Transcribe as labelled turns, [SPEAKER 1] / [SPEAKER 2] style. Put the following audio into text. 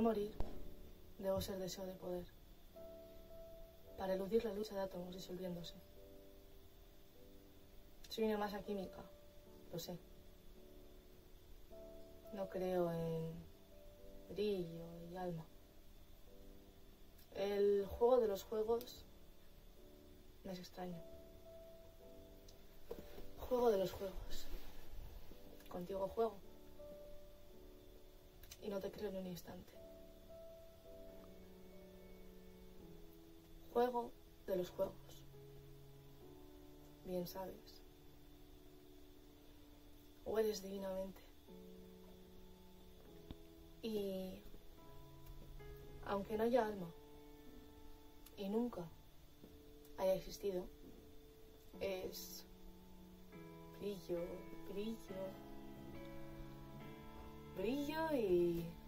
[SPEAKER 1] morir, debo ser deseo de poder. Para eludir la lucha de átomos disolviéndose. Soy una masa química, lo sé. No creo en brillo y alma. El juego de los juegos me es extraño. Juego de los juegos. Contigo juego. Y no te creo en un instante. Juego de los juegos. Bien sabes. Hueles divinamente. Y aunque no haya alma, y nunca haya existido, es brillo, brillo, brillo y